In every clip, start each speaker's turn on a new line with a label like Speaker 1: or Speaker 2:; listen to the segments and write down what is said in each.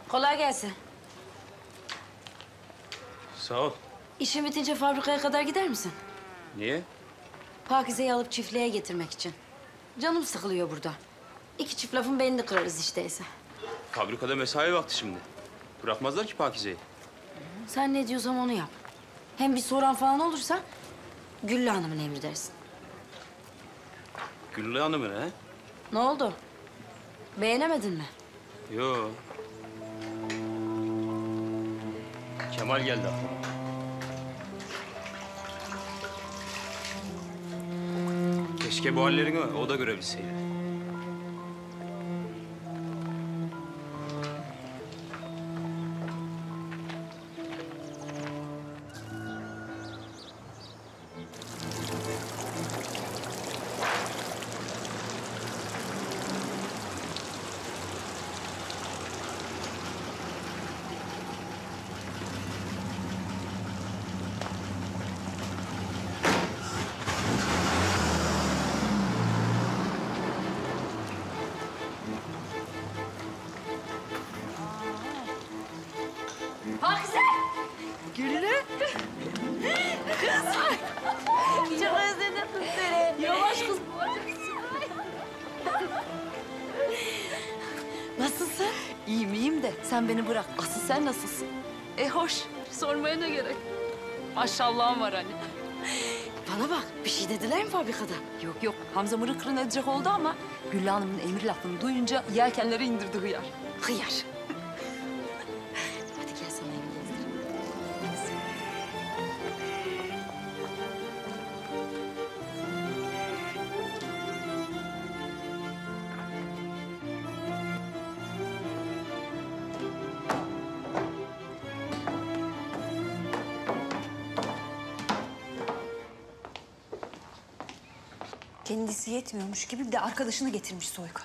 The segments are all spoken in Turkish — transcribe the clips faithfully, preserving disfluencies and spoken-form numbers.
Speaker 1: Kolay gelsin.
Speaker 2: Sağ ol.
Speaker 1: İşin bitince fabrikaya kadar gider misin?
Speaker 2: Niye?
Speaker 1: Pakize'yi alıp çiftliğe getirmek için. Canım sıkılıyor burada. İki çift lafın belini kırarız işteyse.
Speaker 2: Fabrikada mesai vakti şimdi. Bırakmazlar ki Pakize'yi.
Speaker 1: Sen ne diyorsam onu yap. Hem bir soran falan olursa Güllü Hanım'ın emri dersin.
Speaker 2: Güllü Hanım'ın he?
Speaker 1: Ne oldu? Beğenemedin mi?
Speaker 2: Yo. Kemal geldi aklıma. Keşke bu hallerini o da görebilseydi.
Speaker 1: Pakize! Güllü! Kız! Çok özledim kız seni. Yavaş kız. Nasılsın?
Speaker 3: İyiyim iyiyim de sen beni bırak. Asıl sen nasılsın?
Speaker 1: E hoş. Sormaya ne gerek? Maşallahım var hani. Bana bak, bir şey dediler mi fabrikada?
Speaker 3: Yok yok Hamza mırın kırın edecek oldu ama Güllü Hanım'ın emir lafını duyunca yelkenleri indirdi hıyar.
Speaker 1: Hıyar. Hadi gel sana evi gezdireyim.
Speaker 3: Kendisi yetmiyormuş gibi bir de arkadaşını getirmiş Soyka.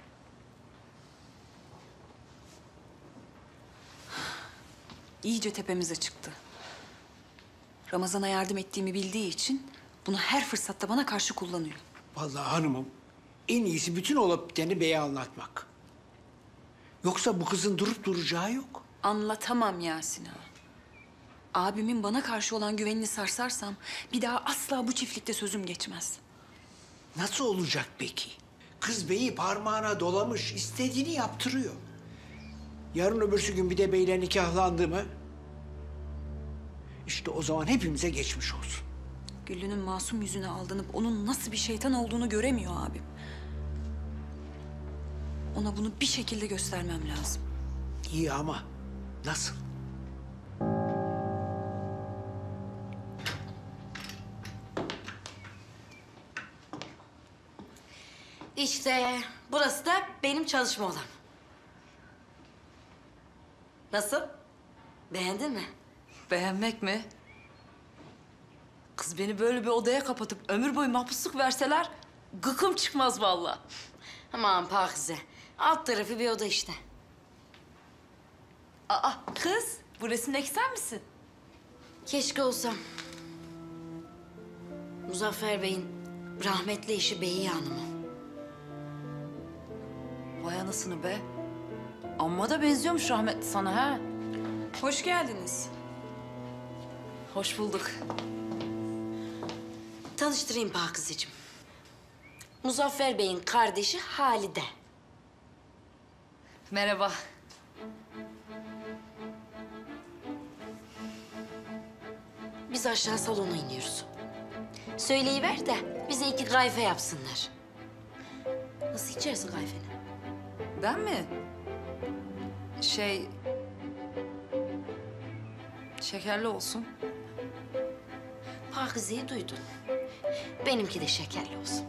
Speaker 3: İyice tepemize çıktı. Ramazan'a yardım ettiğimi bildiği için bunu her fırsatta bana karşı kullanıyor.
Speaker 4: Vallahi hanımım, en iyisi bütün olup biteni beye anlatmak. Yoksa bu kızın durup duracağı yok.
Speaker 3: Anlatamam Yasin ağa. Abimin bana karşı olan güvenini sarsarsam bir daha asla bu çiftlikte sözüm geçmez.
Speaker 4: Nasıl olacak peki? Kız beyi parmağına dolamış, istediğini yaptırıyor. Yarın öbürsü gün bir de beyle nikahlandı mı? İşte o zaman hepimize geçmiş olsun.
Speaker 3: Güllü'nün masum yüzüne aldanıp onun nasıl bir şeytan olduğunu göremiyor abim. Ona bunu bir şekilde göstermem lazım.
Speaker 4: İyi ama nasıl?
Speaker 1: İşte burası da benim çalışma odam. Nasıl? Beğendin mi?
Speaker 3: Beğenmek mi? Kız beni böyle bir odaya kapatıp ömür boyu mahpusluk verseler gıkım çıkmaz vallahi.
Speaker 1: Aman Pakize. Alt tarafı bir oda işte.
Speaker 3: Aa kız bu resimdeki sen misin?
Speaker 1: Keşke olsam. Muzaffer Bey'in rahmetli eşi Beyiye Hanım'ı.
Speaker 3: Vay anasını be. Amma da benziyormuş rahmetli sana ha.
Speaker 5: Hoş geldiniz.
Speaker 3: Hoş bulduk.
Speaker 1: Tanıştırayım Pakizeciğim. Muzaffer Bey'in kardeşi Halide.
Speaker 3: Merhaba.
Speaker 1: Biz aşağı salona iniyoruz. Söyleyiver de bize iki kayfe yapsınlar. Nasıl içersin kayfeni?
Speaker 3: Ben mi? Şey... Şekerli olsun.
Speaker 1: Pakize'yi duydun. Benimki de şekerli olsun.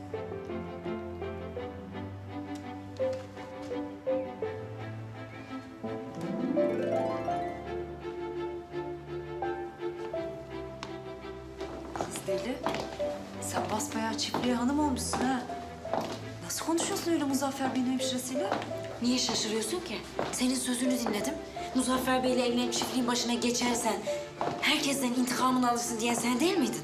Speaker 3: Kız deli. Sen basbayağı çiftliğe hanım olmuşsun ha. Nasıl konuşuyorsun öyle Muzaffer Bey'in hemşiresiyle?
Speaker 1: Niye şaşırıyorsun ki? Senin sözünü dinledim. Muzaffer Bey'le evlenip çiftliğin başına geçersen... herkesten intikamını alırsın diyen sen değil miydin?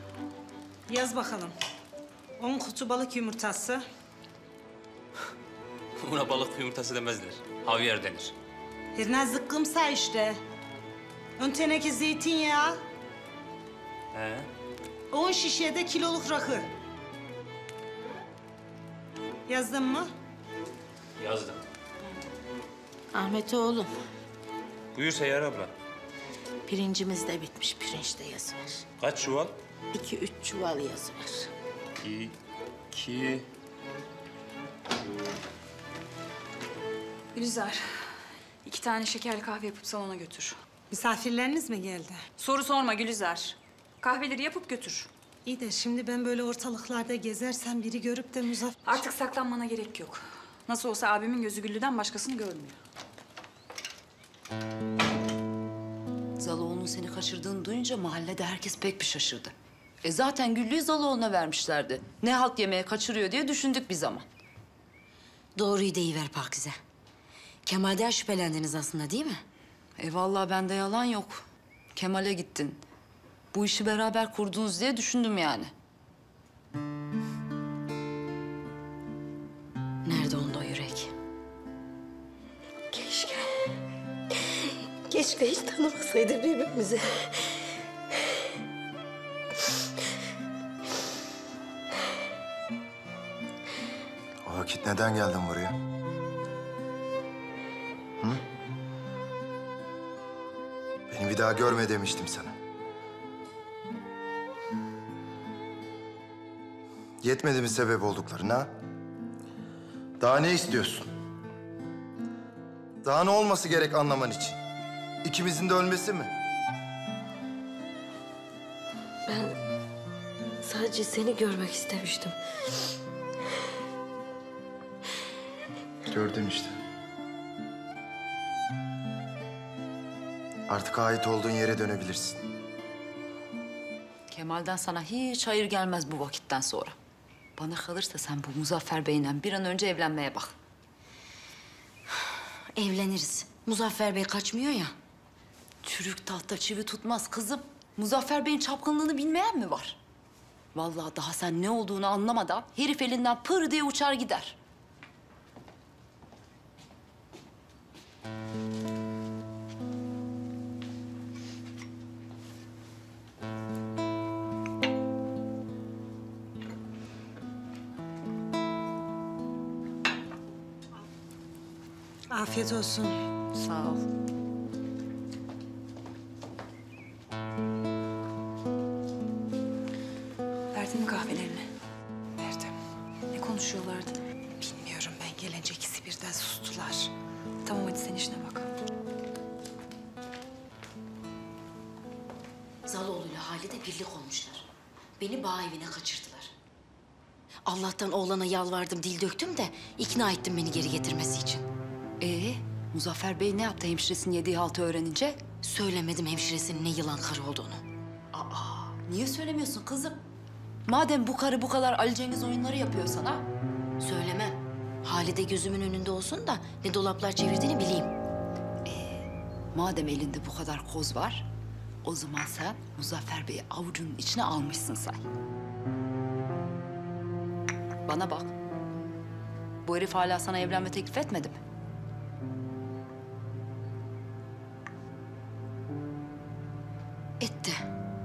Speaker 5: Yaz bakalım. On kutu balık yumurtası.
Speaker 2: Buna balık yumurtası demezler. Havyar denir.
Speaker 6: Birine zıkkımsa işte. Ön teneke zeytinyağı,
Speaker 2: He.
Speaker 6: on şişe de kiloluk rakı. Yazdın mı?
Speaker 2: Yazdım.
Speaker 7: Ahmet oğlum,
Speaker 2: Buyur Seyyar abla.
Speaker 7: pirincimiz de bitmiş, pirinçte yazı var.
Speaker 2: Kaç çuval?
Speaker 7: İki, üç çuval yazı var.
Speaker 2: İki, iki...
Speaker 3: Gülizar, iki tane şekerli kahve yapıp salona götür.
Speaker 6: Misafirleriniz mi geldi?
Speaker 3: Soru sorma Gülizar. Kahveleri yapıp götür.
Speaker 6: İyi de şimdi ben böyle ortalıklarda gezersem biri görüp de Muzaffer...
Speaker 3: Artık saklanmana gerek yok. Nasıl olsa abimin gözü Güllü'den başkasını görmüyor.
Speaker 8: Zaloğlu'nun seni kaçırdığını duyunca mahallede herkes pek bir şaşırdı. E zaten Güllü'yü Zaloğlu'na vermişlerdi. Ne halt yemeğe kaçırıyor diye düşündük bir zaman.
Speaker 1: Doğruyu deyiver Pakize. Kemal'den şüphelendiniz aslında değil mi?
Speaker 8: E vallahi bende yalan yok. Kemal'e gittin. Bu işi beraber kurdunuz diye düşündüm yani.
Speaker 1: Nerede onda o yürek?
Speaker 7: Keşke, keşke hiç tanımasaydık birbirimizi.
Speaker 9: O vakit neden geldin buraya? Hı? Beni bir daha görme demiştim sana. Yetmedi mi sebep olduklarına? Daha ne istiyorsun? Daha ne olması gerek anlaman için? İkimizin de ölmesi mi?
Speaker 7: Ben sadece seni görmek istemiştim.
Speaker 9: Gördün işte. Artık ait olduğun yere dönebilirsin.
Speaker 8: Kemal'den sana hiç hayır gelmez bu vakitten sonra. Bana kalırsa sen bu Muzaffer Bey'le bir an önce evlenmeye bak.
Speaker 1: Evleniriz. Muzaffer Bey kaçmıyor ya.
Speaker 8: Çürük tahta çivi tutmaz kızım. Muzaffer Bey'in çapkınlığını bilmeyen mi var? Vallahi daha sen ne olduğunu anlamadan herif elinden pır diye uçar gider.
Speaker 6: Afiyet olsun.
Speaker 8: Sağ ol.
Speaker 3: Verdin mi kahvelerini?
Speaker 6: Verdim.
Speaker 3: Ne konuşuyorlardı?
Speaker 6: Bilmiyorum, ben gelince ikisi birden sustular.
Speaker 3: Tamam hadi sen işine bak.
Speaker 1: Zaloğlu'yla Halide birlik olmuşlar. Beni bağ evine kaçırdılar. Allah'tan oğlana yalvardım, dil döktüm de ikna ettim beni geri getirmesi için.
Speaker 8: Ee, Muzaffer Bey ne yaptı hemşiresinin yediği haltı öğrenince?
Speaker 1: Söylemedim hemşiresinin ne yılan karı olduğunu.
Speaker 8: Aa, niye söylemiyorsun kızım? Madem bu karı bu kadar Ali Cengiz oyunları yapıyor sana.
Speaker 1: Söylemem. Halide gözümün önünde olsun da ne dolaplar çevirdiğini bileyim.
Speaker 8: Madem elinde bu kadar koz var, o zaman sen Muzaffer Bey'i avucunun içine almışsın say. Bana bak. Bu herif hala sana evlenme teklif etmedi mi?
Speaker 1: Etti.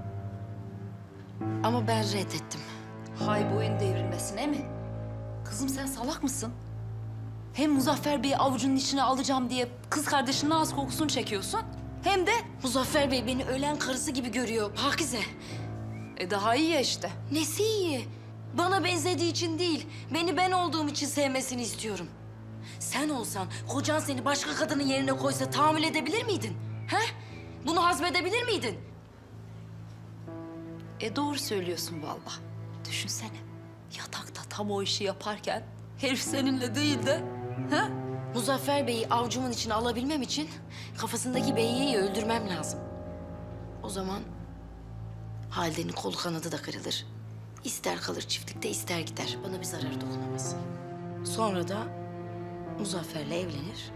Speaker 1: Ama ben reddettim.
Speaker 8: Hay boyun devrilmesine mi? Kızım sen salak mısın? Hem Muzaffer Bey'i avucunun içine alacağım diye kız kardeşinin ağız kokusunu çekiyorsun. Hem de
Speaker 1: Muzaffer Bey beni ölen karısı gibi görüyor Pakize.
Speaker 8: e, daha iyi ya işte.
Speaker 1: Nesi iyi? Bana benzediği için değil, beni ben olduğum için sevmesini istiyorum. Sen olsan, kocan seni başka kadının yerine koysa tahammül edebilir miydin? He? Bunu hazmedebilir miydin?
Speaker 8: E doğru söylüyorsun vallahi. Düşünsene. Yatakta tam o işi yaparken herif seninle değil de... Ha?
Speaker 1: Muzaffer Bey'i avcumun içine alabilmem için kafasındaki beyiyi öldürmem lazım. O zaman Halide'nin kolu kanadı da kırılır. İster kalır çiftlikte, ister gider. Bana bir zarar dokunamaz. Sonra da Muzaffer'le evlenir.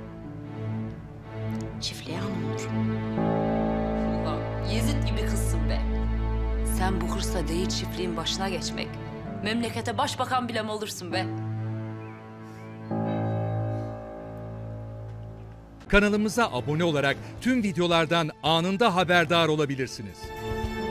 Speaker 1: Çiftliğe hanım olur.
Speaker 8: Ulan Yezid gibi kızsın be. Sen bu hırsla değil çiftliğin başına geçmek, memlekete başbakan bile mi olursun be?
Speaker 10: Kanalımıza abone olarak tüm videolardan anında haberdar olabilirsiniz.